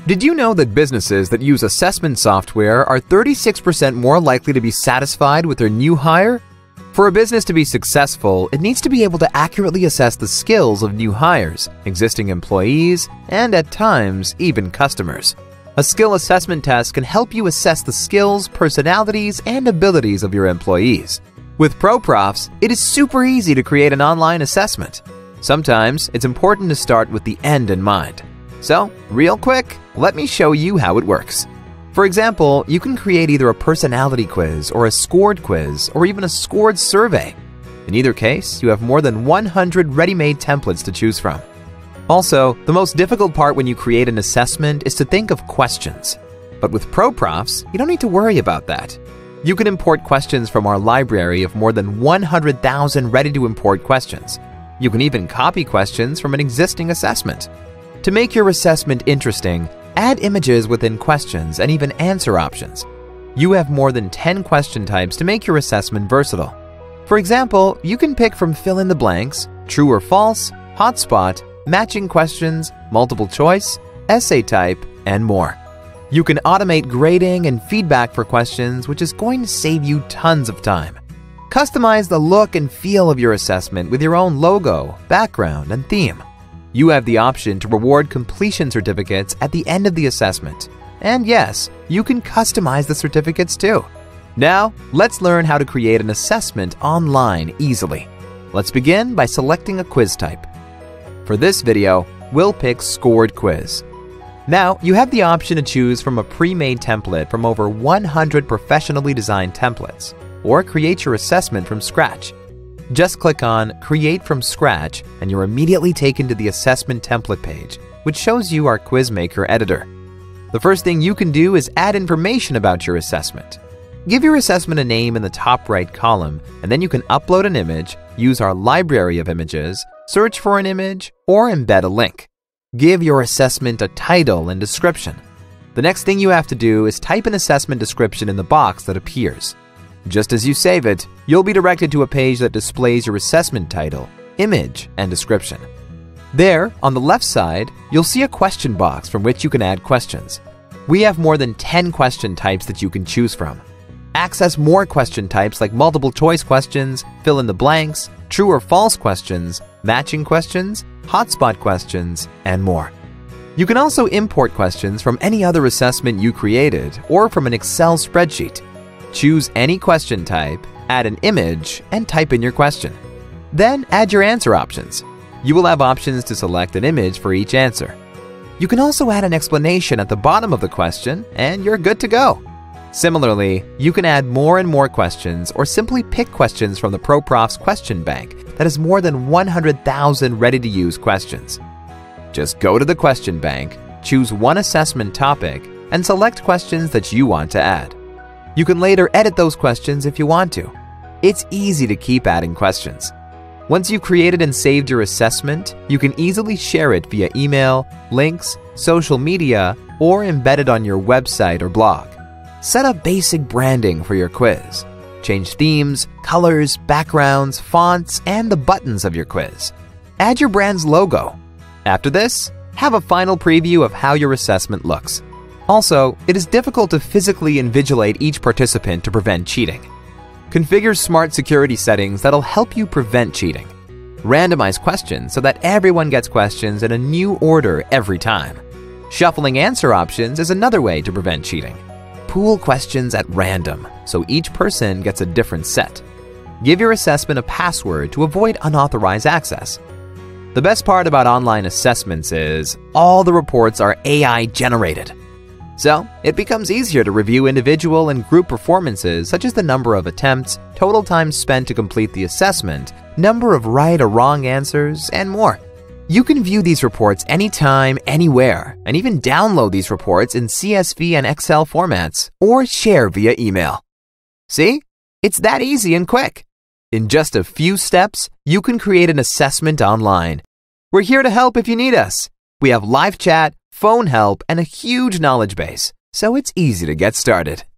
Did you know that businesses that use assessment software are 36% more likely to be satisfied with their new hire? For a business to be successful, it needs to be able to accurately assess the skills of new hires, existing employees, and at times, even customers. A skill assessment test can help you assess the skills, personalities, and abilities of your employees. With ProProfs, it is super easy to create an online assessment. Sometimes, it's important to start with the end in mind. So, real quick, let me show you how it works. For example, you can create either a personality quiz or a scored quiz or even a scored survey. In either case, you have more than 100 ready-made templates to choose from. Also, the most difficult part when you create an assessment is to think of questions. But with ProProfs, you don't need to worry about that. You can import questions from our library of more than 100,000 ready-to-import questions. You can even copy questions from an existing assessment. To make your assessment interesting, add images within questions and even answer options. You have more than 10 question types to make your assessment versatile. For example, you can pick from fill in the blanks, true or false, hotspot, matching questions, multiple choice, essay type, and more. You can automate grading and feedback for questions, which is going to save you tons of time. Customize the look and feel of your assessment with your own logo, background, and theme. You have the option to reward completion certificates at the end of the assessment. And yes, you can customize the certificates too. Now, let's learn how to create an assessment online easily. Let's begin by selecting a quiz type. For this video, we'll pick Scored Quiz. Now, you have the option to choose from a pre-made template from over 100 professionally designed templates, or create your assessment from scratch. Just click on Create from Scratch and you're immediately taken to the assessment template page, which shows you our QuizMaker editor. The first thing you can do is add information about your assessment. Give your assessment a name in the top right column, and then you can upload an image, use our library of images, search for an image, or embed a link. Give your assessment a title and description. The next thing you have to do is type an assessment description in the box that appears. Just as you save it, you'll be directed to a page that displays your assessment title, image, and description. There, on the left side, you'll see a question box from which you can add questions. We have more than 10 question types that you can choose from. Access more question types like multiple choice questions, fill in the blanks, true or false questions, matching questions, hotspot questions, and more. You can also import questions from any other assessment you created or from an Excel spreadsheet. Choose any question type, add an image, and type in your question. Then add your answer options. You will have options to select an image for each answer. You can also add an explanation at the bottom of the question, and you're good to go. Similarly, you can add more and more questions or simply pick questions from the ProProfs question bank that has more than 100,000 ready-to-use questions. Just go to the question bank, choose one assessment topic, and select questions that you want to add. You can later edit those questions if you want to. It's easy to keep adding questions. Once you've created and saved your assessment, you can easily share it via email, links, social media, or embed it on your website or blog. Set up basic branding for your quiz. Change themes, colors, backgrounds, fonts, and the buttons of your quiz. Add your brand's logo. After this, have a final preview of how your assessment looks. Also, it is difficult to physically invigilate each participant to prevent cheating. Configure smart security settings that'll help you prevent cheating. Randomize questions so that everyone gets questions in a new order every time. Shuffling answer options is another way to prevent cheating. Pool questions at random, so each person gets a different set. Give your assessment a password to avoid unauthorized access. The best part about online assessments is all the reports are AI generated. So, it becomes easier to review individual and group performances such as the number of attempts, total time spent to complete the assessment, number of right or wrong answers, and more. You can view these reports anytime, anywhere, and even download these reports in CSV and Excel formats, or share via email. See? It's that easy and quick. In just a few steps, you can create an assessment online. We're here to help if you need us. We have live chat, phone help, and a huge knowledge base, so it's easy to get started.